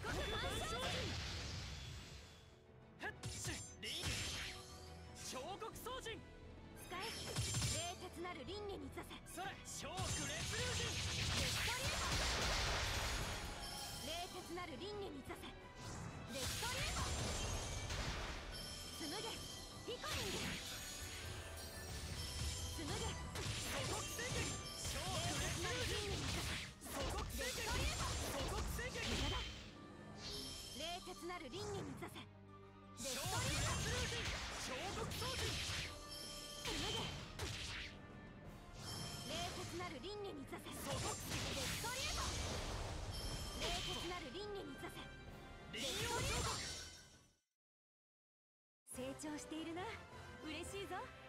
国万象ヘッシリン彫刻双人使え冷徹なる輪廻に座せそれ小クレス流人レストリーバー冷徹なる輪廻に座せレストリーバー紡げピコリング紡げ祖国宣言小クレス流人祖国宣言祖国宣言冷徹なる輪廻に座せレス小トリーバークレス流人彫刻双人紡げ冷徹なる輪廻に座せレストリーバー冷徹なる輪廻に座せリンオ彫刻成長しているな嬉しいぞ